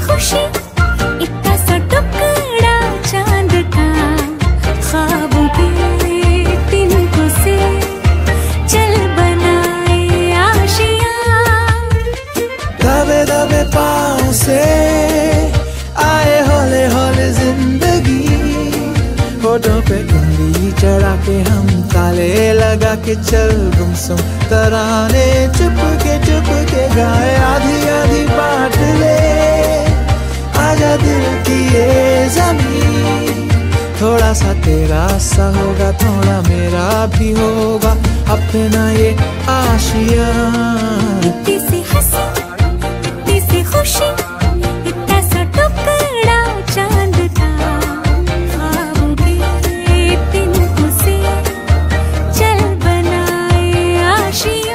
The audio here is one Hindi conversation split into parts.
खुशी, इतना सा टुकड़ा चांद का, ख्वाबों के तिनकों से चल बनाए आशियां। दबे दबे पाँव से आए हौले हौले जिंदगी, होठों पे उंगली चढ़ा के हम ताले लगा के चल गुमसुम तराने चुप के गाए, आधी आधी बांट ले आजा दिल की ये ज़मीन। थोड़ा सा तेरा सा होगा, थोड़ा मेरा भी होगा अपना ये आशियां। इतनी सी हंसी, इतनी सी खुशी, इतना सा टुकड़ा चांद का, ख्वाबों के तिनकों से चल बनाए आशियां।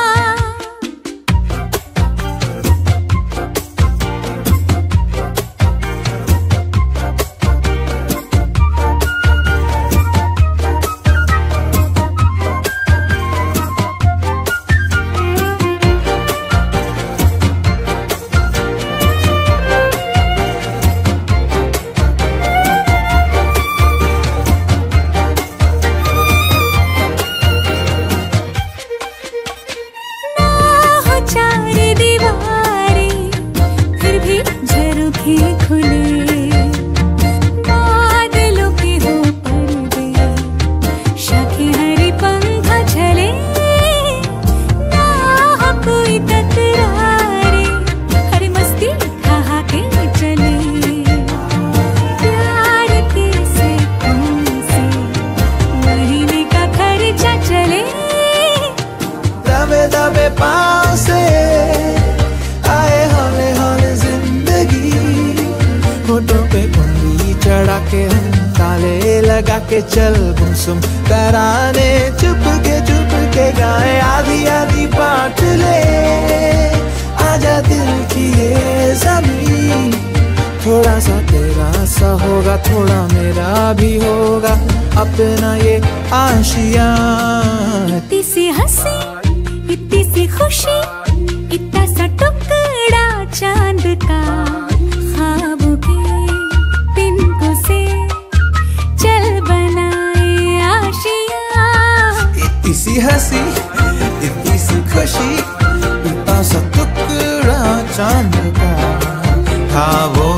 चार दीवारें फिर भी झरोखे खुले, बादलों के हो पर्दे, शाखें हरी पंख झले, ना हो कोई तकरारे, हर मस्ती कहा के चले, प्यार के से महीने का खर्चा चले। दबे दबे पाँव से आए हौले हौले जिंदगी, होठों पे उंगली चढ़ा के हम ताले लगा के चल गुमसुम तराने चुप के गाए, आधी आधी बांट ले आजा दिल की ये ज़मीन। थोड़ा सा तेरा सा होगा, थोड़ा मेरा भी होगा अपना ये आशियां। इतनी सी हंसी, इतनी सी खुशी, इतना सा टुकड़ा चांद का, ख्वाबों के तिनकों से चल बनाए आशियां। इतनी सी हंसी, इतनी सी खुशी, इतना सा टुकड़ा चांद का, ख्वाबों